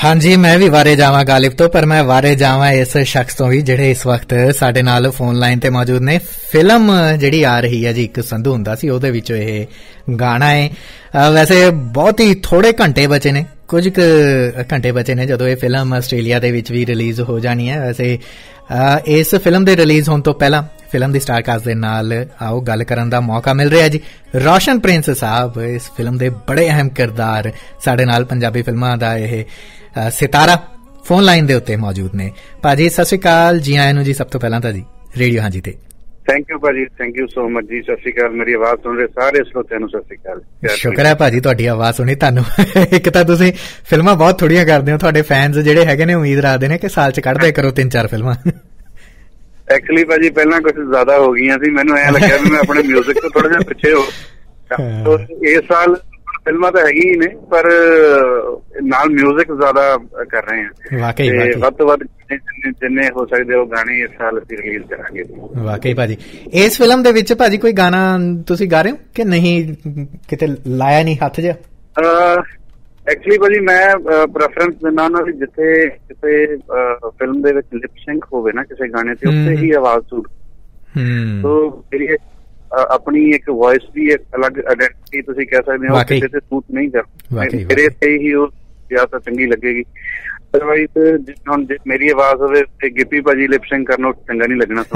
ਹਾਂਜੀ, ਮੈਂ ਵੀ ਵਾਰੇ ਜਾਵਾਂ ਗਾਲਿਬ ਤੋਂ, ਪਰ ਮੈਂ ਵਾਰੇ ਜਾਵਾਂ ਇਸ ਸ਼ਖਸ ਤੋਂ ਵੀ ਜਿਹੜੇ ਇਸ ਵਕਤ ਸਾਡੇ ਨਾਲ ਫੋਨ ਲਾਈਨ ਤੇ ਮੌਜੂਦ ਨੇ। ਫਿਲਮ ਜਿਹੜੀ ਆ ਰਹੀ ਹੈ ਜੀ ਇੱਕ ਸੰਧੂ ਹੁੰਦਾ ਸੀ, ਉਹਦੇ ਵਿੱਚ ਇਹ ਗਾਣਾ ਹੈ। ਵੈਸੇ ਬਹੁਤ ਹੀ ਥੋੜੇ ਘੰਟੇ ਬਚੇ ਨੇ, ਕੁਝ ਕੁ ਘੰਟੇ ਬਚੇ ਨੇ ਜਦੋਂ ਇਹ ਫਿਲਮ ਆਸਟ੍ਰੇਲੀਆ ਦੇ ਵਿੱਚ ਵੀ ਰਿਲੀਜ਼ ਹੋ ਜਾਣੀ ਹੈ। ਵੈਸੇ ਇਸ ਫਿਲਮ ਦੇ ਰਿਲੀਜ਼ ਹੋਣ ਤੋਂ ਪਹਿਲਾਂ ਫਿਲਮ ਦੀ ਸਟਾਰਕਾਸਟ ਦੇ ਨਾਲ ਆਓ ਗੱਲ ਕਰਨ ਦਾ ਮੌਕਾ ਮਿਲ ਰਿਹਾ ਜੀ। ਰੋਸ਼ਨ ਪ੍ਰਿੰਸ ਸਾਹਿਬ ਇਸ ਫਿਲਮ ਦੇ ਬੜੇ ਅਹਿਮ ਕਿਰਦਾਰ, ਸਾਡੇ ਨਾਲ ਪੰਜਾਬੀ ਫਿਲਮਾਂ ਦਾ ਇਹ ਸਿਤਾਰਾ ਫੋਨ ਲਾਈਨ ਦੇ ਉੱਤੇ ਮੌਜੂਦ ਨੇ। ਭਾਜੀ ਸਤਿ ਸ਼੍ਰੀ ਅਕਾਲ, ਜੀ ਆਇਆਂ ਨੂੰ ਜੀ। ਸਭ ਤੋਂ ਪਹਿਲਾਂ ਤਾਂ ਜੀ ਰੇਡੀਓ ਹਾਂਜੀ ਤੇ ਥੈਂਕ ਯੂ ਭਾਜੀ, ਥੈਂਕ ਯੂ ਸੋ ਮਚ ਜੀ। ਸਤਿ ਸ਼੍ਰੀ ਅਕਾਲ। ਮੇਰੀ ਆਵਾਜ਼ ਸੁਣ ਰਹੇ ਸਾਰੇ ਸਰੋਤਿਆਂ ਨੂੰ ਸਤਿ ਸ਼੍ਰੀ ਅਕਾਲ। ਸ਼ੁਕਰ ਹੈ ਭਾਜੀ ਤੁਹਾਡੀ ਆਵਾਜ਼ ਸੁਣੀ। ਤੁਹਾਨੂੰ ਇੱਕ ਤਾਂ ਤੁਸੀਂ ਫਿਲਮਾਂ ਬਹੁਤ ਥੋੜੀਆਂ ਕਰਦੇ ਹੋ, ਤੁਹਾਡੇ ਫੈਨਸ ਜਿਹੜੇ ਹੈਗੇ ਨੇ ਉਮੀਦ ਰੱਖਦੇ ਨੇ ਕਿ ਸਾਲ ਚ ਕੱਢਦੇ ਕਰੋ 3-4 ਫਿਲਮਾਂ। ਐਕਚੁਅਲੀ ਭਾਜੀ ਪਹਿਲਾਂ ਕੁਝ ਜ਼ਿਆਦਾ ਹੋ ਗਈਆਂ ਸੀ, ਮੈਨੂੰ ਐਂ ਲੱਗਿਆ ਵੀ ਮੈਂ ਆਪਣੇ ਮਿਊਜ਼ਿਕ ਤੋਂ ਥੋੜਾ ਜਿਹਾ ਪਿੱਛੇ ਹੋ। ਇਸ ਸਾਲ ਫਿਲਮਾਂ ਤਾਂ ਹੈਗੀ ਹੀ ਨੇ, ਪਰ ਨਾਲ ਮਿਊਜ਼ਿਕ ਜ਼ਿਆਦਾ ਕਰ ਰਹੇ ਹਾਂ। ਵਾਕਈ ਵੱਧ ਤੋਂ ਵੱਧ ਜਿੰਨੇ ਹੋ ਸਕਦੇ ਉਹ ਗਾਣੇ ਇਸ ਸਾਲ ਅਸੀਂ ਰਿਲੀਜ਼ ਕਰਾਂਗੇ। ਵਾਕਈ ਭਾਜੀ ਇਸ ਫਿਲਮ ਦੇ ਵਿੱਚ ਭਾਜੀ ਕੋਈ ਗਾਣਾ ਤੁਸੀਂ ਗਾ ਰਹੇ ਹੋ ਕਿ ਨਹੀਂ, ਕਿਤੇ ਲਾਇਆ ਨਹੀਂ ਹੱਥ ਜਿਹਾ? ਐਕਚੁਅਲੀ ਭਾਜੀ ਮੈਂ ਪ੍ਰੈਫਰੈਂਸ ਦਿੰਦਾ ਉਹਨਾਂ ਦੀ ਜਿੱਥੇ ਕਿਸੇ ਫਿਲਮ ਦੇ ਵਿੱਚ ਲਿਪ ਸਿੰਕ ਹੋਵੇ ਨਾ ਕਿਸੇ ਗਾਣੇ ਤੇ, ਉੱਥੇ ਹੀ ਆਵਾਜ਼ ਸੂਟ। ਸੋ ਮੇਰੀ ਆਪਣੀ ਇੱਕ ਵੌਇਸ ਦੀ ਇੱਕ ਅਲੱਗ ਆਇਡੈਂਟਿਟੀ ਤੁਸੀਂ ਕਹਿ ਸਕਦੇ ਹੋ, ਕਿਸੇ ਤੇ ਸੂਟ ਨਹੀਂ ਕਰਦੀ। ਮੇਰੇ ਤੇ ਹੀ ਉਹ ਜ਼ਿਆਦਾ ਚੰਗੀ ਲੱਗੇਗੀ। ਅਦਰਵਾਈਜ਼ ਹੁਣ ਮੇਰੀ ਆਵਾਜ਼ ਹੋਵੇ ਤੇ ਗਿੱਪੀ ਭਾਜੀ ਲਿਪ ਸਿੰਕ ਕਰਨਾ ਚੰਗਾ ਨਹੀਂ ਲੱਗਣਾ।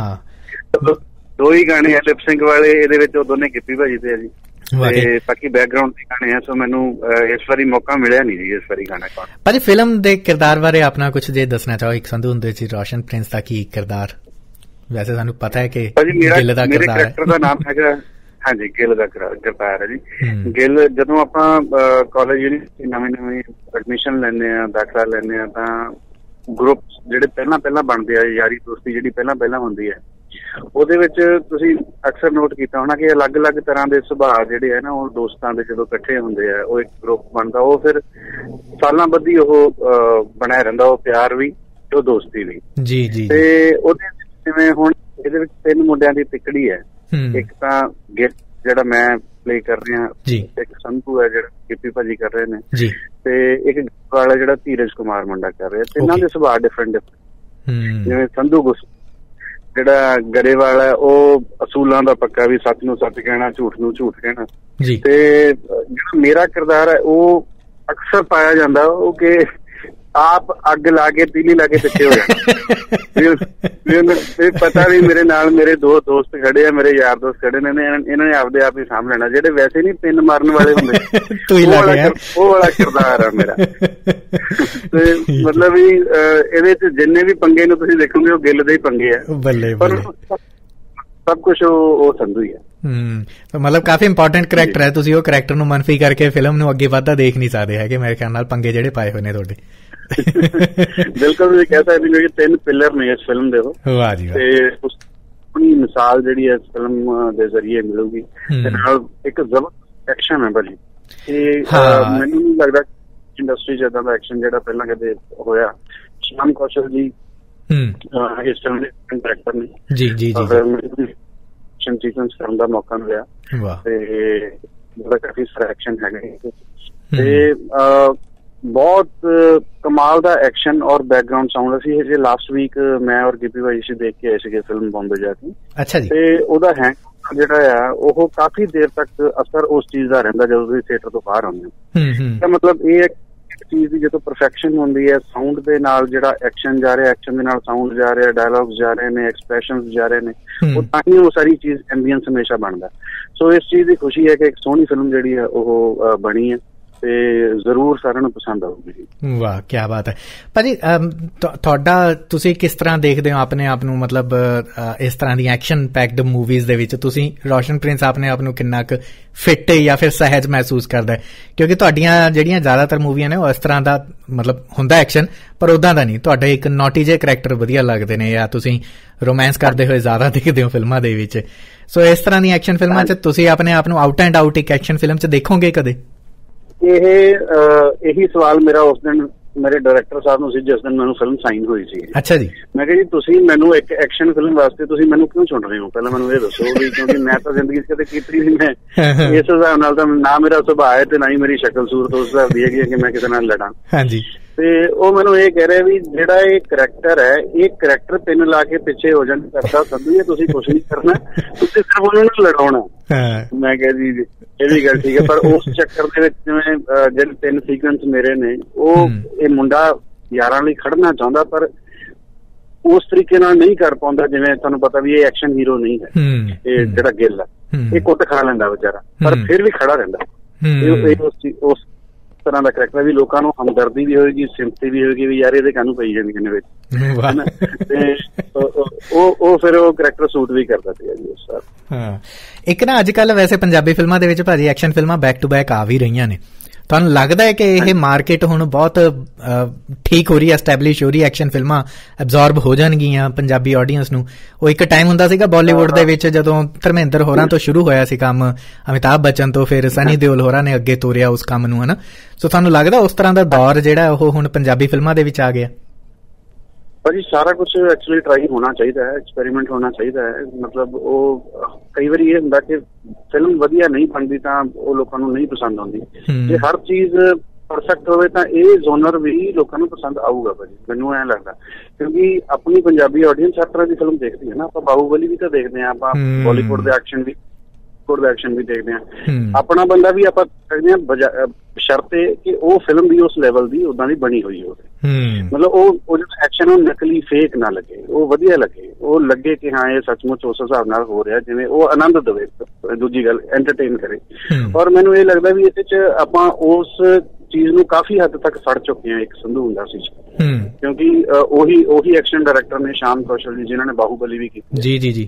ਦੋ ਹੀ ਗਾਣੇ ਆ ਲਿਪ ਸਿੰਕ ਵਾਲੇ ਇਹਦੇ ਵਿੱਚ, ਉਹ ਦੋਨੇ ਗਿੱਪੀ ਭਾਜੀ ਤੇ ਆ ਜੀ, ਤੇ ਬਾਕੀ ਬੈਕਗਰਾਉਂਡ ਦੇ ਗਾਣੇ ਆ। ਸੋ ਮੈਨੂੰ ਇਸ ਵਾਰੀ ਮੌਕਾ ਮਿਲਿਆ ਨਹੀਂ ਜੀ ਇਸ ਵਾਰੀ ਗਾਣਾ ਗਾਉਣ। ਭਾਜੀ ਫਿਲਮ ਦੇ ਕਿਰਦਾਰ ਬਾਰੇ ਆਪਣਾ ਕੁਝ ਜੇ ਦੱਸਣਾ ਚਾਹੋ। ਇੱਕ ਸੰਧੂ ਹੁੰਦੇ ਸੀ ਰੋਸ਼ਨ ਪ੍ਰਿੰਸ ਦਾ ਕੀ ਕਿਰਦਾਰ? ਵੈਸੇ ਸਾਨੂੰ ਪਤਾ ਹੈ ਕਿ ਗਿੱਲ ਦਾ ਮੇਰੇ ਕਰੈਕਟਰ ਦਾ ਨਾਮ ਹੈਗਾ, ਹਾਂਜੀ ਗਿੱਲ ਦਾ ਕਿਰਦਾਰ ਹੈ ਜੀ। ਗਿੱਲ ਜਦੋਂ ਆਪਾਂ ਕਾਲਜ ਯੂਨੀਵਰਸਿਟੀ ਨਵੇਂ ਐਡਮਿਸ਼ਨ ਲੈਂਦੇ ਆ, ਦਾਖਲਾ ਲੈਂਦੇ ਆ, ਤਾਂ ਗਰੁੱਪ ਜਿਹੜੇ ਪਹਿਲਾਂ ਬਣਦੇ ਆ, ਯਾਰੀ ਦੋਸਤੀ ਜਿਹੜੀ ਪਹਿਲਾਂ ਹੁੰਦੀ ਹੈ, ਉਹਦੇ ਵਿੱਚ ਤੁਸੀਂ ਅਕਸਰ ਨੋਟ ਕੀਤਾ ਹੋਣਾ ਕਿ ਅਲੱਗ-ਅਲੱਗ ਤਰ੍ਹਾਂ ਦੇ ਸੁਭਾਅ ਜਿਹੜੇ ਆ ਨਾ, ਉਹ ਦੋਸਤਾਂ ਦੇ ਜਦੋਂ ਇਕੱਠੇ ਹੁੰਦੇ ਆ, ਉਹ ਇੱਕ ਗਰੁੱਪ ਬਣਦਾ, ਉਹ ਫਿਰ ਸਾਲਾਂ ਬੱਧੀ ਉਹ ਬਣਿਆ ਰਹਿੰਦਾ, ਉਹ ਪਿਆਰ ਵੀ ਤੇ ਉਹ ਦੋਸਤੀ ਵੀ ਜੀ। ਤੇ ਉਹਦੇ ਜਿਵੇਂ ਹੁਣ ਇਹਦੇ ਵਿੱਚ 3 ਮੁੰਡਿਆਂ ਦੀ ਤਿਕੜੀ ਹੈ। ਇੱਕ ਤਾਂ ਗਿੱਲ ਜਿਹੜਾ ਮੈਂ ਪਲੇ ਕਰ ਰਿਹਾ, ਇੱਕ ਸੰਧੂ ਹੈ ਜਿਹੜਾ ਗਿੱਪੀ ਭਾਜੀ ਕਰ ਰਹੇ ਨੇ, ਤੇ ਇੱਕ ਵਾਲਾ ਜਿਹੜਾ ਧੀਰਜ ਕੁਮਾਰ ਮੁੰਡਾ ਕਰ ਰਿਹਾ। ਤਿੰਨਾਂ ਦੇ ਸੁਭਾਅ ਡਿਫਰੈਂਟ। ਜਿਵੇਂ ਸੰਧੂ ਜਿਹੜਾ ਗਰੇਵਾਲ ਹੈ, ਉਹ ਅਸੂਲਾਂ ਦਾ ਪੱਕਾ, ਵੀ ਸੱਚ ਨੂੰ ਸੱਚ ਕਹਿਣਾ, ਝੂਠ ਨੂੰ ਝੂਠ ਕਹਿਣਾ। ਤੇ ਜਿਹੜਾ ਮੇਰਾ ਕਿਰਦਾਰ ਹੈ, ਉਹ ਅਕਸਰ ਪਾਇਆ ਜਾਂਦਾ ਉਹ ਕਿ ਆਪ ਅੱਗ ਲਾ ਕੇ ਤੀਲੀ ਲਾ ਕੇ ਪਿੱਛੇ ਹੋ ਜਾਣਾ। ਪਤਾ ਵੀ ਮੇਰੇ ਨਾਲ ਮੇਰੇ 2 ਦੋਸਤ ਖੜੇ ਆ, ਮੇਰੇ ਯਾਰ ਦੋਸਤ ਖੜੇ ਨੇ, ਇਹਨਾਂ ਨੇ ਆਪਦੇ ਆਪ ਹੀ ਸਾਂਭ ਲੈਣਾ। ਜਿਹੜੇ ਵੈਸੇ ਨੀ ਪਿੰਨ ਮਾਰਨ ਵਾਲੇ ਹੁੰਦੇ, ਉਹ ਵਾਲਾ ਕਿਰਦਾਰ ਆ ਮੇਰਾ। ਤੇ ਮਤਲਬ ਵੀ ਇਹਦੇ ਚ ਜਿੰਨੇ ਵੀ ਪੰਗੇ ਨੂੰ ਤੁਸੀਂ ਦੇਖੋਗੇ ਉਹ ਗਿੱਲ ਦੇ ਹੀ ਪੰਗੇ ਆ, ਪਰ ਸਭ ਕੁਛ ਉਹ ਸੰਧੂ ਹੀ ਆ। ਮਤਲਬ ਕਾਫੀ ਇੰਪੋਰਟੈਂਟ ਕਰੈਕਟਰ ਹੈ। ਤੁਸੀਂ ਉਹ ਕਰੈਕਟਰ ਨੂੰ ਮਨਫੀ ਕਰਕੇ ਫਿਲਮ ਨੂੰ ਅੱਗੇ ਵੱਧਦਾ ਦੇਖ ਨਹੀਂ ਸਕਦੇ ਹੈਗੇ ਮੇਰੇ ਖਿਆਲ ਨਾਲ, ਪੰਗੇ ਜਿਹੜੇ ਪਾਏ ਹੋਏ ਨੇ ਤੁਹਾਡੇ। ਬਿਲਕੁਲ ਤੁਸੀਂ ਕਹਿ ਸਕਦੇ ਹੋ ਕਿ 3 ਪਿਲਰ ਨੇ ਇਸ ਫਿਲਮ ਦੇ। ਵਾਹ ਜੀ। ਤੇ ਉਸ ਆਪਣੀ ਮਿਸਾਲ ਜਿਹੜੀ ਇਸ ਫਿਲਮ ਦੇ ਜ਼ਰੀਏ ਮਿਲੂਗੀ, ਤੇ ਨਾਲ ਇੱਕ ਜ਼ਬਰਦਸਤ ਐਕਸ਼ਨ ਹੈ ਭਾਜੀ। ਤੇ ਮੈਨੂੰ ਨਹੀਂ ਲੱਗਦਾ ਇੰਡਸਟਰੀ ਚ ਏਦਾਂ ਦਾ ਐਕਸ਼ਨ ਜਿਹੜਾ ਪਹਿਲਾਂ ਕਦੇ ਹੋਇਆ। ਸ਼ਾਮ ਕੌਸ਼ਲ ਜੀ ਇਸ ਫਿਲਮ ਦੇ ਡਾਇਰੈਕਟਰ ਨੇ ਜੀ। ਸੀਕੁਐਂਸ ਕਰਨ ਦਾ ਮੌਕਾ ਮਿਲਿਆ, ਤੇ ਬੜਾ ਕਾਫੀ ਸਾਰਾ ਐਕਸ਼ਨ ਹੈਗਾ। ਤੇ ਬਹੁਤ ਕਮਾਲ ਦਾ ਐਕਸ਼ਨ ਔਰ ਬੈਕਗਰਾਉਂਡ ਸਾਊਂਡ। ਅਸੀਂ ਹਜੇ ਲਾਸਟ ਵੀਕ ਮੈਂ ਔਰ ਗਿੱਪੀ ਭਾਈ ਸੀ ਦੇਖ ਕੇ ਆਏ ਸੀਗੇ ਫਿਲਮ ਬੰਬੇ ਜਾ ਕੇ। ਅੱਛਾ ਜੀ। ਤੇ ਉਹਦਾ ਹੈਂਗ ਜਿਹੜਾ ਆ ਉਹ ਕਾਫੀ ਦੇਰ ਤੱਕ ਅਸਰ ਉਸ ਚੀਜ਼ ਦਾ ਰਹਿੰਦਾ ਜਦੋਂ ਤੁਸੀਂ ਥੀਏਟਰ ਤੋਂ ਬਾਹਰ ਆਉਂਦੇ ਹੋ। ਤਾਂ ਮਤਲਬ ਇਹ ਇੱਕ ਚੀਜ਼ ਦੀ ਜਦੋਂ ਪਰਫੈਕਸ਼ਨ ਹੁੰਦੀ ਹੈ, ਸਾਊਂਡ ਦੇ ਨਾਲ ਜਿਹੜਾ ਐਕਸ਼ਨ ਜਾ ਰਿਹਾ, ਐਕਸ਼ਨ ਦੇ ਨਾਲ ਸਾਊਂਡ ਜਾ ਰਿਹਾ, ਡਾਇਲੌਗਸ ਜਾ ਰਹੇ ਨੇ, ਐਕਸਪ੍ਰੈਸ਼ਨਸ ਜਾ ਰਹੇ ਨੇ, ਉਹ ਤਾਂ ਹੀ ਉਹ ਸਾਰੀ ਚੀਜ਼ ਐਂਬੀਐਂਸ ਹਮੇਸ਼ਾ ਬਣਦਾ। ਸੋ ਇਸ ਚੀਜ਼ ਦੀ ਖੁਸ਼ੀ ਹੈ ਕਿ ਇੱਕ ਸੋਹਣੀ ਫਿਲਮ ਜਿਹੜੀ ਹੈ ਉਹ ਬਣੀ ਹੈ, ਤੇ ਜ਼ਰੂਰ ਸਾਰਿਆਂ ਨੂੰ ਪਸੰਦ ਆਊਗੀ। ਵਾਹ ਕੀ ਬਾਤ ਹੈ ਭਾਜੀ। ਤੁਹਾਡਾ ਤੁਸੀਂ ਕਿਸ ਤਰ੍ਹਾਂ ਦੇਖਦੇ ਹੋ ਆਪਣੇ ਆਪ ਨੂੰ, ਮਤਲਬ ਇਸ ਤਰ੍ਹਾਂ ਦੀ ਐਕਸ਼ਨ ਪੈਕਡ ਮੂਵੀਜ਼ ਦੇ ਵਿੱਚ ਤੁਸੀਂ ਰੋਸ਼ਨ ਪ੍ਰਿੰਸ ਆਪਣੇ ਆਪ ਨੂੰ ਕਿੰਨਾ ਕੁ ਫਿੱਟ ਜਾਂ ਫਿਰ ਸਹਿਜ ਮਹਿਸੂਸ ਕਰਦਾ? ਕਿਉਂਕਿ ਤੁਹਾਡੀਆਂ ਜਿਹੜੀਆਂ ਜ਼ਿਆਦਾਤਰ ਮੂਵੀਆਂ ਨੇ ਉਹ ਇਸ ਤਰ੍ਹਾਂ ਦਾ ਮਤਲਬ ਹੁੰਦਾ ਐਕਸ਼ਨ, ਪਰ ਉੱਦਾਂ ਦਾ ਨਹੀਂ। ਤੁਹਾਡੇ ਇੱਕ ਨੋਟੀ ਜਿਹੇ ਕਰੈਕਟਰ ਵਧੀਆ ਲੱਗਦੇ ਨੇ, ਜਾਂ ਤੁਸੀਂ ਰੋਮਾਂਸ ਕਰਦੇ ਹੋਏ ਜ਼ਿਆਦਾ ਦਿਖਦੇ ਹੋ ਫਿਲਮਾਂ ਦੇ ਵਿੱਚ। ਸੋ ਇਸ ਤਰ੍ਹਾਂ ਦੀਆਂ ਐਕਸ਼ਨ ਫਿਲਮਾਂ 'ਚ ਤੁਸੀਂ ਆਪਣੇ ਆਪ ਨੂੰ ਆਊਟ ਐਂਡ ਆਊਟ ਇੱਕ ਐਕਸ਼ਨ ਫਿਲਮ 'ਚ ਦੇਖੋਗੇ ਕਦੇ? ਇਹੀ ਸਵਾਲ ਮੇਰਾ ਉਸ ਦਿਨ ਮੇਰੇ ਡਾਇਰੈਕਟਰ ਸਾਹਿਬ ਨੂੰ ਸੀ ਜਿਸ ਦਿਨ ਮੈਨੂੰ ਫਿਲਮ ਸਾਈਨ ਹੋਈ ਸੀ। ਅੱਛਾ ਜੀ। ਮੈਂ ਕਿਹਾ ਜੀ ਤੁਸੀਂ ਮੈਨੂੰ ਇੱਕ ਐਕਸ਼ਨ ਫਿਲਮ ਵਾਸਤੇ ਤੁਸੀਂ ਮੈਨੂੰ ਕਿਉਂ ਚੁਣ ਰਹੇ ਹੋ, ਪਹਿਲਾਂ ਮੈਨੂੰ ਇਹ ਦੱਸੋ ਵੀ, ਕਿਉਂਕਿ ਮੈਂ ਤਾਂ ਜ਼ਿੰਦਗੀ ਚ ਕਦੇ ਕੀਤੀ ਨਹੀਂ। ਮੈਂ ਇਸ ਹਿਸਾਬ ਨਾਲ ਤਾਂ ਨਾ ਮੇਰਾ ਸੁਭਾਅ ਹੈ ਤੇ ਨਾ ਹੀ ਮੇਰੀ ਸ਼ਕਲ ਸੂਰਤ ਉਸ ਹਿਸਾਬ ਦੀ ਹੈਗੀ ਕਿ ਮੈਂ ਕਿਸੇ ਨਾਲ ਲੜਾਂ। ਹਾਂਜੀ। ਤੇ ਉਹ ਮੈਨੂੰ ਇਹ ਕਹਿ ਰਿਹਾ ਵੀ ਜਿਹੜਾ ਇਹ ਕਰੈਕਟਰ ਹੈ, ਇਹ ਕਰੈਕਟਰ ਪਿੰਨ ਲਾ ਕੇ ਪਿੱਛੇ ਹੋ ਜਾਣ ਕਰਦਾ ਸੰਧੂ, ਇਹ ਤੁਸੀਂ ਕੁਛ ਨਹੀਂ ਕਰਨਾ, ਤੁਸੀਂ ਸਿਰਫ ਉਹਨਾਂ ਨੂੰ ਲੜਾਉਣਾ। ਮੈਂ ਕਿਹਾ ਜੀ ਇਹ ਵੀ ਗੱਲ ਠੀਕ ਹੈ, ਪਰ ਉਸ ਚੱਕਰ ਦੇ ਵਿੱਚ ਜਿਵੇਂ ਜਿਹੜੇ 3 ਸੀਕੁਐਂਸ ਮੇਰੇ ਨੇ, ਉਹ ਇਹ ਮੁੰਡਾ ਯਾਰਾਂ ਲਈ ਖੜਨਾ ਚਾਹੁੰਦਾ ਪਰ ਉਸ ਤਰੀਕੇ ਨਾਲ ਨਹੀਂ ਕਰ ਪਾਉਂਦਾ। ਜਿਵੇਂ ਤੁਹਾਨੂੰ ਪਤਾ ਵੀ ਇਹ ਐਕਸ਼ਨ ਹੀਰੋ ਨਹੀਂ ਹੈ, ਇਹ ਜਿਹੜਾ ਗਿੱਲ ਹੈ ਇਹ ਕੁੱਟ ਖਾ ਲੈਂਦਾ ਵਿਚਾਰਾ, ਪਰ ਫਿਰ ਵੀ ਖੜਾ ਰਹਿੰਦਾ। ਉਸ ਤਰ੍ਹਾਂ ਦਾ ਕਰੈਕਟਰ ਵੀ ਲੋਕਾਂ ਨੂੰ ਹਮਦਰਦੀ ਵੀ ਹੋਏਗੀ, ਸਿੰਪਥੀ ਵੀ ਹੋਏਗੀ ਵੀ ਯਾਰ ਇਹਦੇ ਕਾਹਨੂੰ ਪਈ ਜਾਂਦੀ ਨੇ ਵਿੱਚ, ਤੇ ਉਹ ਫਿਰ ਉਹ ਕਰੈਕਟਰ ਸੂਟ ਵੀ ਕਰਦਾ ਸੀਗਾ ਜੀ ਉਸ ਸਾਲ। ਹਾਂ, ਇੱਕ ਨਾ ਅੱਜ ਕੱਲ ਵੈਸੇ ਪੰਜਾਬੀ ਫਿਲਮਾਂ ਦੇ ਵਿੱਚ ਭਾਜੀ ਐਕਸ਼ਨ ਫਿਲਮਾਂ ਬੈਕ ਟੂ ਬੈਕ ਆ ਵੀ ਰਹੀਆਂ ਨੇ, ਤੁਹਾਨੂੰ ਲੱਗਦਾ ਹੈ ਕਿ ਇਹ ਮਾਰਕੀਟ ਹੁਣ ਬਹੁਤ ਠੀਕ ਹੋ ਰਹੀ ਹੈ, ਐਸਟੈਬਲਿਸ਼ ਹੋ ਰਹੀ ਹੈ, ਐਕਸ਼ਨ ਫਿਲਮਾਂ ਐਬਜ਼ੌਰਬ ਹੋ ਜਾਣਗੀਆਂ ਪੰਜਾਬੀ ਆਡੀਅנס ਨੂੰ? ਉਹ ਇੱਕ ਟਾਈਮ ਹੁੰਦਾ ਸੀਗਾ ਬਾਲੀਵੁੱਡ ਦੇ ਵਿੱਚ ਜਦੋਂ ਧਰਮਿੰਦਰ ਹੋਰਾਂ ਤੋਂ ਸ਼ੁਰੂ ਹੋਇਆ ਸੀ ਕੰਮ, ਅਮਿਤਾਭ ਬੱਚਨ ਤੋਂ, ਫਿਰ ਸਨੀ ਦਿਓਲ ਹੋਰਾਂ ਨੇ ਅੱਗੇ ਤੋਰਿਆ ਉਸ ਕੰਮ ਨੂੰ, ਹਨਾ? ਸੋ ਤੁਹਾਨੂੰ ਲੱਗਦਾ ਉਸ ਤਰ੍ਹਾਂ ਦਾ ਦੌਰ ਜਿਹੜਾ ਉਹ ਹੁਣ ਪੰਜਾਬੀ ਫਿਲਮਾਂ ਦੇ ਵਿੱਚ ਆ ਗਿਆ? ਭਾਜੀ ਸਾਰਾ ਕੁਛ ਐਕਚੁਅਲੀ ਟਰਾਈ ਹੋਣਾ ਚਾਹੀਦਾ ਹੈ, ਐਕਸਪੈਰੀਮੈਂਟ ਹੋਣਾ ਚਾਹੀਦਾ ਹੈ। ਮਤਲਬ ਉਹ ਕਈ ਵਾਰੀ ਇਹ ਹੁੰਦਾ ਕਿ ਫਿਲਮ ਵਧੀਆ ਨਹੀਂ ਬਣਦੀ ਤਾਂ ਉਹ ਲੋਕਾਂ ਨੂੰ ਨਹੀਂ ਪਸੰਦ ਆਉਂਦੀ। ਜੇ ਹਰ ਚੀਜ਼ ਪਰਫੈਕਟ ਹੋਵੇ ਤਾਂ ਇਹ ਜ਼ੋਨਰ ਵੀ ਲੋਕਾਂ ਨੂੰ ਪਸੰਦ ਆਊਗਾ ਭਾਜੀ, ਮੈਨੂੰ ਐਂ ਲੱਗਦਾ, ਕਿਉਂਕਿ ਆਪਣੀ ਪੰਜਾਬੀ ਆਡੀਅנס ਹਰ ਤਰ੍ਹਾਂ ਦੀ ਫਿਲਮ ਦੇਖਦੀ ਹੈ ਨਾ। ਆਪਾਂ ਬਾਹੂਬਲੀ ਵੀ ਤਾਂ ਦੇਖਦੇ ਹਾਂ, ਆਪਾਂ ਬਾਲੀਵੁੱਡ ਦੇ ਐਕਸ਼ਨ ਵੀ ਦੇਖਦੇ ਹਾਂ, ਆਪਣਾ ਬੰਦਾ ਵੀ ਆਪਾਂ ਦੇਖਦੇ ਹਾਂ, ਬਸ਼ਰਤੇ ਕਿ ਉਹ ਫਿਲਮ ਵੀ ਉਸ ਲੈਵਲ ਦੀ ਉਦਾਂ ਦੀ ਬਣੀ ਹੋਈ ਹੋਵੇ। ਮਤਲਬ ਉਹ ਜਿਹੜਾ ਐਕਸ਼ਨ ਉਹ ਨਕਲੀ ਫੇਕ ਨਾ ਲੱਗੇ, ਉਹ ਵਧੀਆ ਲੱਗੇ, ਉਹ ਲੱਗੇ ਕਿ ਹਾਂ ਇਹ ਸੱਚਮੁੱਚ ਉਸ ਹਿਸਾਬ ਨਾਲ ਹੋ ਰਿਹਾ ਜਿਵੇਂ ਉਹ ਆਨੰਦ ਦੇਵੇ, ਦੂਜੀ ਗੱਲ ਐਂਟਰਟੇਨ ਕਰੇ। ਔਰ ਮੈਨੂੰ ਇਹ ਲੱਗਦਾ ਵੀ ਇਹਦੇ ਚ ਆਪਾਂ ਉਸ ਚੀਜ਼ ਨੂੰ ਕਾਫੀ ਹੱਦ ਤੱਕ ਫੜ ਚੁੱਕੇ ਹਾਂ ਇੱਕ ਸੰਧੂ ਹੁੰਦਾ ਸੀ, ਕਿਉਂਕਿ ਉਹੀ ਐਕਸ਼ਨ ਡਾਇਰੈਕਟਰ ਨੇ ਸ਼ਾਮ ਕੌਸ਼ਲ ਜੀ, ਜਿਨ੍ਹਾਂ ਨੇ ਬਾਹੂਬਲੀ ਵੀ ਕੀਤੀ ਜੀ,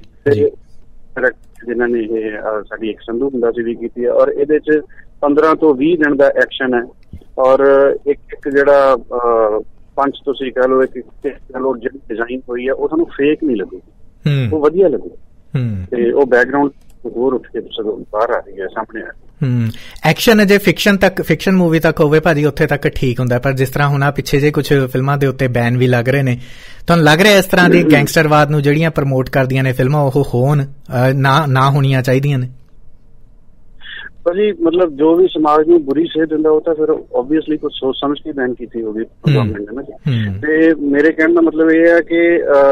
ਜਿਨ੍ਹਾਂ ਨੇ ਇਹ ਸਾਡੀ ਇੱਕ ਸੰਧੂ ਹੁੰਦਾ ਸੀ ਵੀ ਕੀਤੀ ਹੈ। ਔਰ ਇਹਦੇ ਚ 15 ਤੋਂ 20 ਦਿਨ ਦਾ ਐਕਸ਼ਨ ਹੈ, ਔਰ ਇੱਕ ਜਿਹੜਾ ਪੰਚ ਤੁਸੀਂ ਕਹਿ ਲਓ, ਇੱਕ ਕਹਿ ਲਓ ਜਿਹੜੀ ਡਿਜ਼ਾਈਨ ਹੋਈ ਹੈ ਉਹ ਤੁਹਾਨੂੰ ਫੇਕ ਨਹੀਂ ਲੱਗੂਗੀ, ਉਹ ਵਧੀਆ ਲੱਗੂਗੀ, ਤੇ ਉਹ ਬੈਕਗਰਾਊਂਡ ਹੋਰ ਉੱਠ ਕੇ ਬਾਹਰ ਆ ਰਹੀ ਹੈ, ਸਾਹਮਣੇ ਆ ਰਹੀ। ਐਕਸ਼ਨ ਜੇ ਫਿਕਸ਼ਨ ਮੂਵੀ ਤੱਕ ਹੋਵੇ ਭਾਜੀ ਉੱਥੇ ਤੱਕ ਠੀਕ ਹੁੰਦਾ, ਪਰ ਜਿਸ ਤਰ੍ਹਾਂ ਹੁਣ ਆ ਪਿੱਛੇ ਜੇ ਕੁਝ ਫਿਲਮਾਂ ਦੇ ਉੱਤੇ ਬੈਨ ਵੀ ਲੱਗ ਰਹੇ ਨੇ, ਤੁਹਾਨੂੰ ਲੱਗ ਰਿਹਾ ਇਸ ਤਰ੍ਹਾਂ ਦੀ ਗੈਂਗਸਟਰਵਾਦ ਨੂੰ ਜਿਹੜੀਆਂ ਪ੍ਰਮੋਟ ਕਰਦੀਆਂ ਨੇ ਫਿਲਮਾਂ ਉਹ ਹੋਣ ਨਾ ਹੋਣੀਆਂ ਚਾਹੀਦੀਆਂ ਨੇ? ਭਾਜੀ ਮਤਲਬ ਜੋ ਵੀ ਸਮਾਜ ਨੂੰ ਬੁਰੀ ਸੇਧ ਦਿੰਦਾ ਉਹ ਤਾਂ ਫਿਰ ਓਬਵੀਅਸਲੀ ਕੁਝ ਸੋਚ ਸਮਝ ਕੇ ਬੈਨ ਕੀਤੀ ਹੋਗੀ ਗਵਰਨਮੈਂਟ ਨੇ ਨਾ। ਤੇ ਮੇਰੇ ਕਹਿਣ ਦਾ ਮਤਲਬ ਇਹ ਹੈ ਕਿ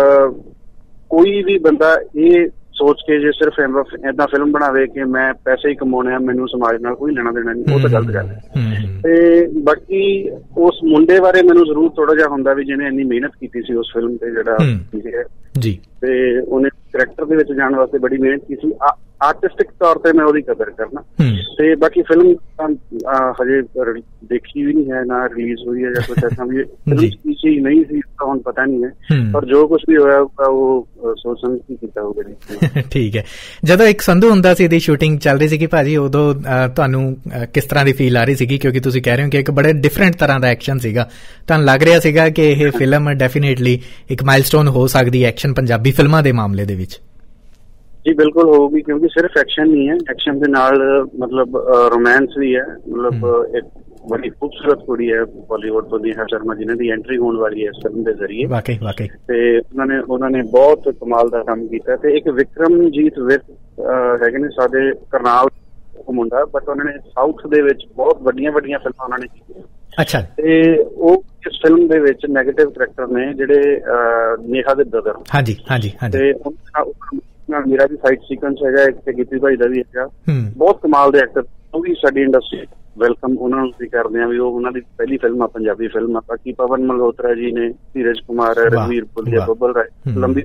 ਕੋਈ ਵੀ ਬੰਦਾ ਇਹ ਸੋਚ ਕੇ ਜੇ ਸਿਰਫ ਏਦਾਂ ਫਿਲਮ ਬਣਾਵੇ ਕਿ ਮੈਂ ਪੈਸੇ ਹੀ ਕਮਾਉਣੇ ਆ, ਮੈਨੂੰ ਸਮਾਜ ਨਾਲ ਕੋਈ ਲੈਣਾ ਦੇਣਾ ਨਹੀਂ, ਉਹ ਤਾਂ ਗਲਤ ਗੱਲ ਹੈ। ਤੇ ਬਾਕੀ ਉਸ ਮੁੰਡੇ ਬਾਰੇ ਮੈਨੂੰ ਜ਼ਰੂਰ ਥੋੜਾ ਜਿਹਾ ਹੁੰਦਾ ਵੀ ਜਿਹਨੇ ਇੰਨੀ ਮਿਹਨਤ ਕੀਤੀ ਸੀ ਉਸ ਫਿਲਮ ਤੇ, ਜਿਹੜਾ ਜੀ, ਤੇ ਉਹਨੇ ਕਰੈਕਟਰ ਦੇ ਵਿੱਚ ਜਾਣ ਵਾਸਤੇ ਬੜੀ ਮਿਹਨਤ ਕੀਤੀ, ਆਰਟਿਸਟਿਕ ਤੌਰ ਤੇ ਮੈਂ ਉਹਦੀ ਕਦਰ ਕਰਨਾ। ਤੇ ਬਾਕੀ ਫਿਲਮ ਹਜੇ ਦੇਖੀ ਵੀ ਨਹੀਂ ਹੈ, ਨਾ ਰਿਲੀਜ਼ ਹੋਈ ਹੈ ਜਾਂ ਕੁਛ ਐਸਾ ਵੀ ਚੀਜ਼ ਨਹੀਂ ਸੀ, ਹੁਣ ਪਤਾ ਨਹੀਂ ਹੈ, ਪਰ ਜੋ ਕੁਛ ਵੀ ਹੋਇਆ ਉਹ ਸੋਚ ਸਮਝ ਕੇ ਕੀਤਾ ਹੋਊਗਾ ਜੀ। ਠੀਕ ਹੈ। ਜਦੋਂ ਇੱਕ ਸੰਧੂ ਹੁੰਦਾ ਸੀ ਦੀ ਸ਼ੂਟਿੰਗ ਚੱਲ ਰਹੀ ਸੀਗੀ ਭਾਜੀ, ਉਦੋਂ ਤੁਹਾਨੂੰ ਕਿਸ ਤਰ੍ਹਾਂ ਦੀ ਫੀਲ ਆ ਰਹੀ ਸੀਗੀ? ਕਿਉਂਕਿ ਤੁਸੀਂ ਕਹਿ ਰਹੇ ਹੋ ਕਿ ਇੱਕ ਬੜੇ ਡਿਫਰੈਂਟ ਤਰ੍ਹਾਂ ਦਾ ਐਕਸ਼ਨ ਸੀਗਾ, ਤੁਹਾਨੂੰ ਲੱਗ ਰਿਹਾ ਸੀਗਾ ਕਿ ਇਹ ਫਿਲਮ ਡੈਫੀਨੇਟਲੀ ਇੱਕ ਮਾਈਲਸਟੋਨ ਹੋ ਸਕਦੀ ਹੈ ਐਕਸ਼ਨ ਪੰਜਾਬੀ ਫਿਲਮਾਂ ਦੇ ਮਾਮਲੇ ਦੇ ਵਿੱਚ? ਜੀ ਬਿਲਕੁਲ ਹੋਊਗੀ, ਕਿਉਂਕਿ ਸਿਰਫ ਐਕਸ਼ਨ ਨਹੀਂ ਹੈ, ਐਕਸ਼ਨ ਦੇ ਨਾਲ ਮਤਲਬ ਰੋਮਾਂਸ ਵੀ ਹੈ। ਮਤਲਬ ਇੱਕ ਬੜੀ ਖੂਬਸੂਰਤ ਕੁੜੀ ਹੈ ਬਾਲੀਵੁੱਡ ਤੋਂ, ਨੇਹਾ ਸ਼ਰਮਾ, ਜਿਨ੍ਹਾਂ ਦੀ ਐਂਟਰੀ ਹੋਣ ਵਾਲੀ ਹੈ ਇਸ ਫਿਲਮ ਦੇ ਜ਼ਰੀਏ। ਵਾਕਈ ਤੇ ਉਹਨਾਂ ਨੇ ਬਹੁਤ ਕਮਾਲ ਦਾ ਕੰਮ ਕੀਤਾ। ਤੇ ਇੱਕ ਵਿਕਰਮਜੀਤ ਵਿਰਕ ਹੈਗੇ ਨੇ ਸਾਡੇ ਕਰਨਾਲ ਮੁੰਡਾ, ਬਟ ਉਹਨਾਂ ਨੇ ਸਾਊਥ ਦੇ ਵਿੱਚ ਬਹੁਤ ਵੱਡੀਆਂ ਫਿਲਮਾਂ ਉਹਨਾਂ ਨੇ ਕੀਤੀਆਂ। ਅੱਛਾ। ਤੇ ਉਹ ਇਸ ਫਿਲਮ ਦੇ ਵਿੱਚ ਨੈਗੇਟਿਵ ਕਰੈਕਟਰ ਨੇ ਜਿਹੜੇ ਨੇਹਾ ਦੇ ਬ੍ਰਦਰ। ਹਾਂਜੀ। ਤੇ ਨਾਲ ਮੇਰਾ ਵੀ ਫਾਈਟ ਸੀਕੁਐਂਸ ਹੈਗਾ, ਇੱਕ ਤੇ ਗਿੱਪੀ ਭਾਈ ਦਾ ਵੀ ਹੈਗਾ, ਬਹੁਤ ਕਮਾਲ ਦੇ ਐਕਟਰ, ਉਹ ਵੀ ਸਾਡੀ ਇੰਡਸਟਰੀ ਵੈਲਕਮ ਉਹਨਾਂ ਨੂੰ ਵੀ ਕਰਦੇ ਹਾਂ ਵੀ ਉਹ ਉਹਨਾਂ ਦੀ ਪਹਿਲੀ ਫਿਲਮ ਆ, ਪੰਜਾਬੀ ਫਿਲਮ ਆ। ਬਾਕੀ ਪਵਨ ਮਲਹੋਤਰਾ ਜੀ ਨੇ, ਧੀਰਜ ਕੁਮਾਰ, ਰਣਵੀਰ ਪੁਲੀਆ, ਬੱਬਲ ਰਾਏ, ਲੰਬੀ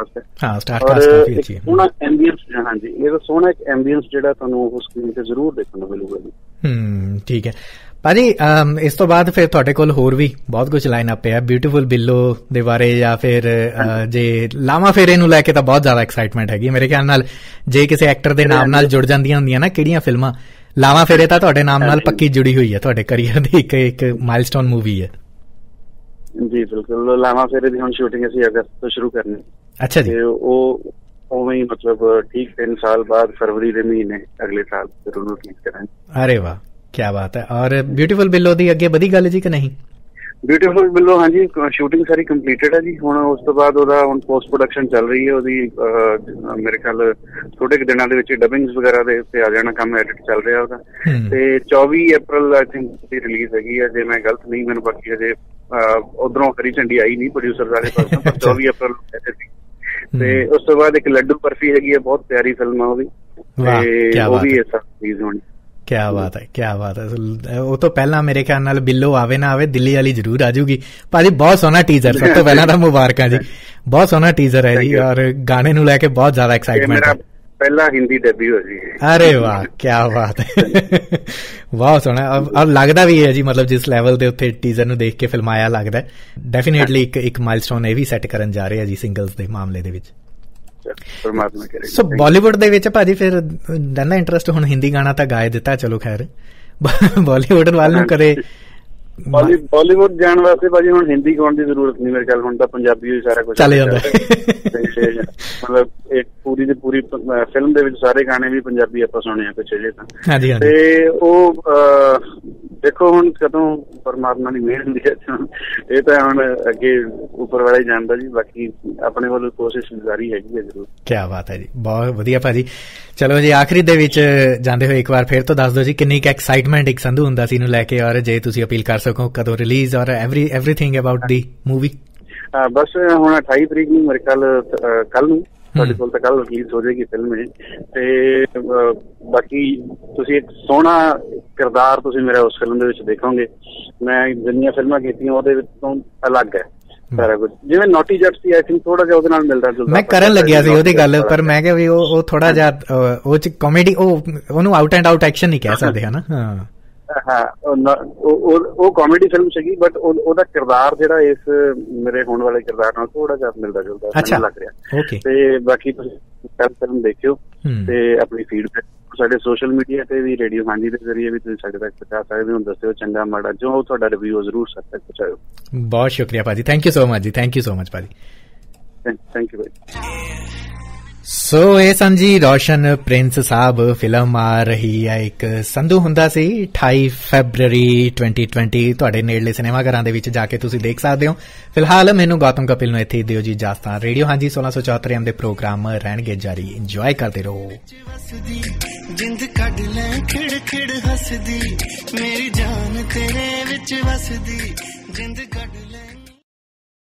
ਸੋਹਣਾ ਐਂਬੀਐਂਸ। ਹਾਂਜੀ, ਇਹ ਸੋਹਣਾ ਇੱਕ ਐਂਬੀਐਂਸ ਜਿਹੜਾ ਤੁਹਾਨੂੰ ਉਸ ਸਕਰੀਨ ਤੇ ਜ਼ਰੂਰ ਦੇਖਣ ਨੂੰ ਮਿਲੂਗਾ ਜੀ। ਠੀਕ ਹੈ ਭਾਜੀ। ਇਸ ਤੋਂ ਬਾਅਦ ਫਿਰ ਤੁਹਾਡੇ ਕੋਲ ਹੋਰ ਵੀ ਬਹੁਤ ਕੁਝ ਲਾਈਨ ਅਪ ਹੈ, ਬਿਊਟੀਫੁਲ ਬਿੱਲੋ ਦੇ ਬਾਰੇ, ਜਾਂ ਫਿਰ ਜੇ ਲਾਵਾਂ ਫੇਰੇ ਨੂੰ ਲੈ ਕੇ ਤਾਂ ਬਹੁਤ ਜ਼ਿਆਦਾ ਐਕਸਾਈਟਮੈਂਟ ਹੈਗੀ ਮੇਰੇ ਖਿਆਲ ਨਾਲ। ਜੇ ਕਿਸੇ ਐਕਟਰ ਦੇ ਨਾਮ ਨਾਲ ਜੁੜ ਜਾਂਦੀਆਂ ਹੁੰਦੀਆਂ ਨਾ ਕਿਹੜੀਆਂ ਫਿਲਮਾਂ, ਲਾਵਾਂ ਫੇਰੇ ਤਾਂ ਤੁਹਾਡੇ ਨਾਮ ਨਾਲ ਪੱਕੀ ਜੁੜੀ ਹੋਈ ਹੈ, ਤੁਹਾਡੇ ਕਰੀਅਰ ਦੀ ਇੱਕ ਮਾਈਲਸਟੋਨ ਮੂਵੀ ਹੈ। ਜੀ ਬਿਲਕੁਲ, ਲਾਵਾਂ ਫੇਰੇ ਦੀ ਹੁਣ ਸ਼ੂਟਿੰਗ ਅਸੀਂ ਅਗਸਤ ਤੋਂ ਸ਼ੁਰੂ ਕਰਨੀ। ਅੱਛਾ ਜੀ। ਉਹ ਉਵੇਂ ਹੀ ਮਤਲਬ ਠੀਕ 3 ਸਾਲ ਬਾਅਦ ਫਰਵਰੀ ਦੇ ਮਹੀਨੇ ਅਗਲੇ ਸਾਲ ਫਿਰ ਉਹਨੂੰ ਰਿਲੀਜ਼ ਕਰਾਂਗੇ। ਅਰੇ ਵਾਹ, ਕਿਆ ਬਾਤ ਹੈ। ਔਰ ਬਿਊਟੀਫੁਲ ਬਿੱਲੋ ਦੀ ਅੱਗੇ ਵਧੀ ਗੱਲ ਜੀ ਕਿ ਨਹੀਂ? ਬਿਊਟੀਫੁਲ ਬਿੱਲੋ ਹਾਂਜੀ ਸ਼ੂਟਿੰਗ ਸਾਰੀ ਕੰਪਲੀਟਡ ਹੈ ਜੀ। ਹੁਣ ਉਸ ਤੋਂ ਬਾਅਦ ਉਹਦਾ ਹੁਣ ਪੋਸਟ ਪ੍ਰੋਡਕਸ਼ਨ ਚੱਲ ਰਹੀ ਹੈ ਉਹਦੀ। ਮੇਰੇ ਖਿਆਲ ਥੋੜੇ ਕੁ ਦਿਨਾਂ ਦੇ ਵਿੱਚ ਡਬਿੰਗਸ ਵਗੈਰਾ ਦੇ ਉੱਤੇ ਆ ਜਾਣਾ ਕੰਮ, ਐਡਿਟ ਚੱਲ ਰਿਹਾ ਉਹਦਾ। ਤੇ 24 ਅਪ੍ਰੈਲ ਆਈ ਥਿੰਕ ਦੀ ਰਿਲੀਜ਼ ਹੈਗੀ ਹੈ, ਜੇ ਮੈਂ ਗਲਤ ਨਹੀਂ, ਮੈਨੂੰ ਬਾਕੀ ਹਜੇ ਉਧਰੋਂ ਹਰੀ ਝੰਡੀ ਆਈ ਨਹੀਂ ਪ੍ਰੋਡਿਊਸਰ ਵਾਲੇ ਪਾਸੋਂ, ਪਰ 24 ਅਪ੍ਰੈਲ ਨੂੰ ਕਹਿੰਦੇ ਸੀ। ਤੇ ਉਸ ਤੋਂ ਬਾਅਦ ਇੱਕ ਲੱਡੂ ਬਰਫੀ ਹੈਗੀ ਹੈ, ਬਹੁਤ ਪਿਆਰੀ ਫਿਲਮ ਆ ਉਹ ਵੀ, ਤੇ ਉਹ ਵੀ ਇਸ ਰਿਲੀਜ਼ ਹੋਣੀ। ਕਿਆ ਬਾਤ ਹੈ, ਕਿਆ ਬਾਤ ਹੈ। ਉਹ ਤੋਂ ਪਹਿਲਾਂ ਮੇਰੇ ਖਿਆਲ ਨਾਲ ਬਿੱਲੋ ਆਵੇ ਨਾ ਆਵੇ ਦਿੱਲੀ ਵਾਲੀ ਜ਼ਰੂਰ ਆਜੂਗੀ ਭਾਜੀ। ਬਹੁਤ ਸੋਹਣਾ ਟੀਜ਼ਰ, ਸਭ ਤੋਂ ਪਹਿਲਾਂ ਤਾਂ ਮੁਬਾਰਕਾਂ ਜੀ, ਬਹੁਤ ਸੋਹਣਾ ਟੀਜ਼ਰ ਹੈ ਜੀ, ਔਰ ਗਾਣੇ ਨੂੰ ਲੈ ਕੇ ਬਹੁਤ ਜ਼ਿਆਦਾ ਐਕਸਾਈਟਮੈਂਟ ਹੈ। ਪਹਿਲਾ ਹਿੰਦੀ ਡੈਬਿਊ ਹੈ ਜੀ। ਅਰੇ ਵਾਹ, ਕਿਆ ਬਾਤ ਹੈ, ਬਹੁਤ ਸੋਹਣਾ। ਔਰ ਲੱਗਦਾ ਵੀ ਹੈ ਜੀ, ਮਤਲਬ ਜਿਸ ਲੈਵਲ ਦੇ ਉੱਤੇ ਟੀਜ਼ਰ ਨੂੰ ਦੇਖ ਕੇ ਫਿਲਮਾਇਆ ਲੱਗਦਾ, ਡੈਫੀਨੇਟਲੀ ਇੱਕ ਮਾਈਲਸਟੋਨ ਇਹ ਵੀ ਸੈੱਟ ਕਰਨ ਜਾ ਰਹੇ ਆ ਜੀ ਸਿੰਗਲਸ ਦੇ ਮਾਮਲੇ ਦੇ ਵਿੱਚ। ਪਰਮਾਤਮਾ ਕਰੇ। ਸੋ ਬਾਲੀਵੁੱਡ ਦੇ ਵਿੱਚ ਭਾਜੀ ਫਿਰ ਰਹਿੰਦਾ ਇੰਟਰਸਟ? ਹੁਣ ਹਿੰਦੀ ਗਾਣਾ ਤਾਂ ਗਾਏ ਦਿੱਤਾ, ਚਲੋ ਖੈਰ, ਬਾਲੀਵੁੱਡ ਵੱਲ ਨੂੰ ਕਰੇ? ਬਾਲੀਵੁੱਡ ਜਾਣ ਵਾਸਤੇ ਭਾਜੀ ਹੁਣ ਹਿੰਦੀ ਗਾਉਣ ਦੀ ਜ਼ਰੂਰਤ ਨਹੀਂ ਮੇਰੇ ਖਿਆਲ, ਹੁਣ ਤਾਂ ਪੰਜਾਬੀ ਹੀ ਸਾਰਾ ਕੁਝ ਚੱਲ ਜਾਂਦਾ। ਮਤਲਬ ਇੱਕ ਪੂਰੀ ਦੀ ਪੂਰੀ ਫਿਲਮ ਦੇ ਵਿੱਚ ਸਾਰੇ ਗਾਣੇ ਵੀ ਪੰਜਾਬੀ ਆਪਾਂ ਸੁਣੇ ਆ ਪਿੱਛੇ ਜੇ ਤਾਂ, ਤੇ ਉਹ ਦੇਖੋ ਹੁਣ ਕਦੋਂ ਪਰਮਾਤਮਾ ਦੀ ਮਿਹਰ ਹੁੰਦੀ ਹੈ, ਇਹ ਤਾਂ ਹੁਣ ਅੱਗੇ ਉੱਪਰ ਵਾਲਾ ਹੀ ਜਾਣਦਾ ਜੀ। ਬਾਕੀ ਆਪਣੇ ਵੱਲੋਂ ਕੋਸ਼ਿਸ਼ ਜਾਰੀ ਹੈਗੀ ਹੈ ਜ਼ਰੂਰ। ਕਿਆ ਬਾਤ ਹੈ ਜੀ, ਬਹੁਤ ਵਧੀਆ ਭਾਜੀ। ਚਲੋ ਜੀ, ਆਖਰੀ ਦੇ ਵਿੱਚ ਜਾਂਦੇ ਹੋਏ ਇੱਕ ਵਾਰ ਫਿਰ ਤੋਂ ਦੱਸ ਦਿਓ ਜੀ, ਕਿੰਨੀ ਕੁ ਐਕਸਾਈਟਮੈਂਟ ਇੱਕ ਸੰਧੂ ਹੁੰਦਾ ਸੀ ਨੂੰ ਲੈ ਕੇ, ਔਰ ਜੇ ਤੁਸੀਂ ਅਪੀਲ ਕਰ ਸਕੋ ਕਦੋਂ ਰਿਲੀਜ਼ ਔਰ ਐਵਰੀਥਿੰਗ ਅਬਾਊਟ ਦੀ ਮੂਵੀ? ਬਸ ਹੁਣ 28 ਤਰੀਕ ਨੂੰ ਮੇਰੇ ਖਿਆਲ ਕੱਲ ਨੂੰ ਤੁਹਾਡੇ ਕੋਲ ਤਾਂ ਕੱਲ ਰਿਲੀਜ਼ ਹੋ ਜਾਏਗੀ ਫਿਲਮ ਇਹ। ਤੇ ਬਾਕੀ ਤੁਸੀਂ ਇੱਕ ਸੋਹਣਾ ਕਿਰਦਾਰ ਤੁਸੀਂ ਮੇਰਾ ਉਸ ਫਿਲਮ ਦੇ ਵਿੱਚ ਦੇਖੋਗੇ। ਮੈਂ ਜਿੰਨੀਆਂ ਫਿਲਮਾਂ ਕੀਤੀਆਂ ਉਹਦੇ ਵਿੱਚ ਤੋਂ ਅਲੱਗ ਹੈ ਸਾਰਾ ਕੁਝ, ਜਿਵੇਂ ਨੋਟੀ ਜੱਟ ਸੀ, ਆਈ ਥਿੰਕ ਥੋੜਾ ਜਿਹਾ ਉਹਦੇ ਨਾਲ ਮਿਲਦਾ ਜੁਲਦਾ। ਮੈਂ ਕਰਨ ਲੱਗਿਆ ਸੀ ਉਹਦੀ ਗੱਲ, ਪਰ ਮੈਂ ਕਿਹਾ ਵੀ ਉਹ ਥੋੜਾ ਜਿਹਾ ਉਹ ਚ ਕਾਮੇਡੀ, ਉਹਨੂੰ ਆਊਟ ਐਂਡ ਆਊਟ ਐਕਸ਼ਨ ਨਹੀਂ ਕਹਿ ਸਕਦੇ ਹਨਾ। ਹਾਂ, ਉਹ ਕਾਮੇਡੀ ਫਿਲਮ ਸੀਗੀ, ਬਟ ਉਹਦਾ ਕਿਰਦਾਰ ਜਿਹੜਾ ਇਸ ਮੇਰੇ ਹੋਣ ਵਾਲੇ ਕਿਰਦਾਰ ਨਾਲ ਥੋੜਾ ਜਿਹਾ ਮਿਲਦਾ ਜੁਲਦਾ ਮੈਨੂੰ ਲੱਗ ਰਿਹਾ। ਤੇ ਬਾਕੀ ਤੁਸੀਂ ਫਿਲਮ ਦੇਖਿਓ ਤੇ ਆਪਣੀ ਫੀਡਬੈਕ ਸਾਡੇ ਸੋਸ਼ਲ ਮੀਡੀਆ ਤੇ ਵੀ, ਰੇਡੀਓ ਹਾਂਜੀ ਦੇ ਜ਼ਰੀਏ ਵੀ ਤੁਸੀਂ ਸਾਡੇ ਤੱਕ ਪਹੁੰਚਾ ਸਕਦੇ ਹੋ। ਦੱਸਿਓ ਚੰਗਾ ਮਾੜਾ ਜੋ ਤੁਹਾਡਾ ਰਿਵਿਊ ਜ਼ਰੂਰ ਸਾਡੇ ਤੱਕ ਪਹੁੰਚਾਇਓ। ਬਹੁਤ ਸ਼ੁਕਰੀਆ ਭਾਜੀ, ਥੈਂਕ ਯੂ ਸੋ ਮਚ ਜੀ, ਥੈਂਕ ਯੂ ਸੋ ਮਚ ਭਾਜੀ, ਥੈਂਕ ਯੂ ਭਾਜੀ। ਸੋ ਇਹ ਸਨ ਜੀ ਰੋਸ਼ਨ ਪ੍ਰਿੰਸ ਸਾਹਿਬ। ਫਿਲਮ ਆ ਰਹੀ ਹੈ ਇੱਕ ਸੰਧੂ ਹੁੰਦਾ ਸੀ 28 ਫੈਬਰਰੀ 2020 ਤੁਹਾਡੇ ਨੇੜਲੇ ਸਿਨੇਮਾ ਘਰਾਂ ਦੇ ਵਿੱਚ ਜਾ ਕੇ ਤੁਸੀਂ ਦੇਖ ਸਕਦੇ ਹੋ। ਫਿਲਹਾਲ ਮੈਨੂੰ ਗੌਤਮ ਕਪਿਲ ਨੂੰ ਇੱਥੇ ਦਿਓ ਜੀ ਇਜਾਜ਼ਤ। ਰੇਡੀਓ ਹਾਂਜੀ 1674 AM ਦੇ ਪ੍ਰੋਗਰਾਮ ਰਹਿਣਗੇ ਜਾਰੀ, ਇੰਜੋਏ ਕਰਦੇ ਰਹੋ। ਜਿੰਦ ਕੱਢ ਲੈ ਖਿੜ ਖਿੜ ਹੱਸਦੀ, ਮੇਰੀ ਜਾਨ ਤੇਰੇ ਵਿੱਚ ਵਸਦੀ, ਜਿੰਦ ਕੱਢ ਲੈ।